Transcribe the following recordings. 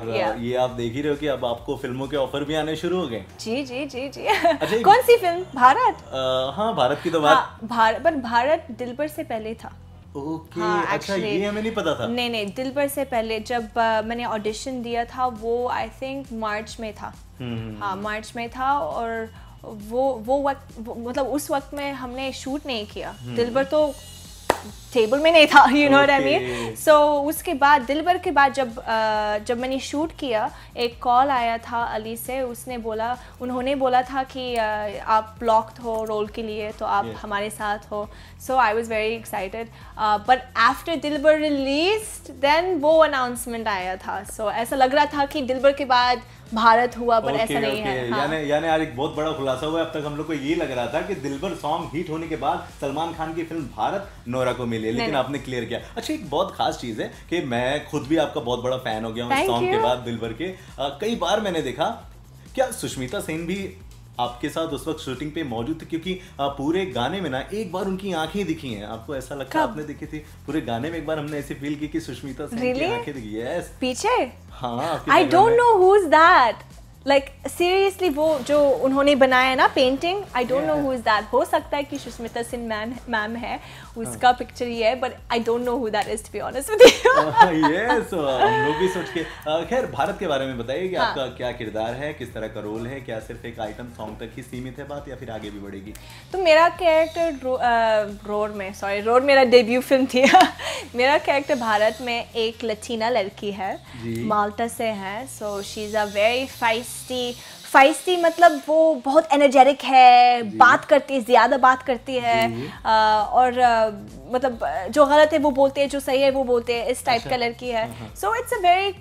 ये आप देख ही रहे हो कि अब आपको फिल्मों के ऑफर भी आने शुरू हो गए। जी जी जी जी। अच्छा, कौन सी फिल्म? भारत? हाँ, भारत की तो बात। पर भारत दिलबर से पहले था। ओके, हाँ, अच्छा, ये हमें नहीं पता था। नहीं, दिलबर से पहले जब मैंने ऑडिशन दिया था वो आई थिंक मार्च में था। हाँ, मार्च में था। और वो वक्त मतलब उस वक्त में हमने शूट नहीं किया। दिलबर तो टेबल में नहीं था, you know what I mean. So उसके बाद दिलबर के बाद जब मैंने शूट किया, एक कॉल आया था अली से। उन्होंने बोला था कि आप ब्लॉक्ड हो रोल के लिए, तो आप हमारे साथ हो। So I was very excited. But after Dilbar released then वो अनाउंसमेंट आया था। सो ऐसा लग रहा था कि दिलबर के बाद भारत हुआ, पर ऐसा नहीं है। हाँ। यानी यार एक बहुत बड़ा खुलासा हुआ। अब तक हम लोग को ये लग रहा था कि दिलबर सॉन्ग हिट होने के बाद सलमान खान की फिल्म भारत नोरा को मिली, लेकिन आपने क्लियर किया। अच्छा, एक बहुत खास चीज है कि मैं खुद भी आपका बहुत बड़ा फैन हो गया हूँ इस सॉन्ग के बाद, दिलबर के। कई बार मैंने देखा, क्या सुष्मिता सेन भी आपके साथ उस वक्त शूटिंग पे मौजूद थी? क्योंकि पूरे गाने में ना एक बार उनकी आंखें दिखी हैं। आपको ऐसा लगता है आपने देखी थी? पूरे गाने में एक बार हमने ऐसे फील की कि सुष्मिता सेन की आंखें दिखी। यस, पीछे। हाँ, I don't know who is that. Like seriously, वो जो उन्होंने बनाया ना painting, I don't know who is that. हो सकता है कि सुष्मिता सेन मैम है, उसका पिक्चर ही है, but I don't know who that is, to be honest with you. Yes, हम लोग भी सोच के। खैर, भारत के बारे में बताइए कि आपका क्या किरदार है, किस तरह का रोल है? क्या सिर्फ एक आइटम सॉन्ग तक ही सीमित है बात, या फिर आगे भी बढ़ेगी? तो मेरा कैरेक्टर रोड मेरा डेब्यू फिल्म थी। मेरा कैरेक्टर भारत में एक लटीना लड़की है, माल्टा से है। So she is a very feisty, मतलब वो बहुत एनर्जेटिक है, बात करती है, ज़्यादा बात करती है। और मतलब जो गलत है वो बोलते हैं, जो सही है वो बोलते हैं, इस टाइप का लड़की है। So it's a very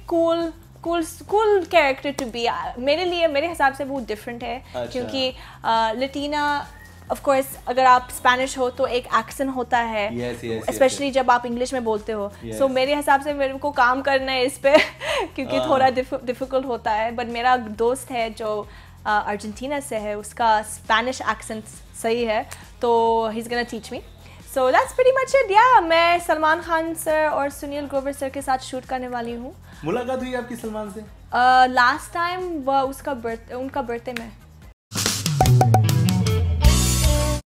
cool character to be. मेरे हिसाब से वो डिफरेंट है। क्योंकि लटीना, ऑफ कोर्स, अगर आप स्पेनिश हो तो एक एक्सेंट होता है, स्पेशली जब आप इंग्लिश में बोलते हो। सो मेरे हिसाब से मेरे को काम करना है इस पे क्योंकि थोड़ा डिफिकल्ट होता है। बट मेरा दोस्त है जो अर्जेंटीना से है, उसका स्पेनिश एक्सेंट सही है, तो he is gonna teach me. So that's pretty much it. या मैं सलमान खान सर और सुनील ग्रोवर सर के साथ शूट करने वाली हूँ। मुलाकात हुई आपकी सलमान से? लास्ट टाइम उनका बर्थडे में।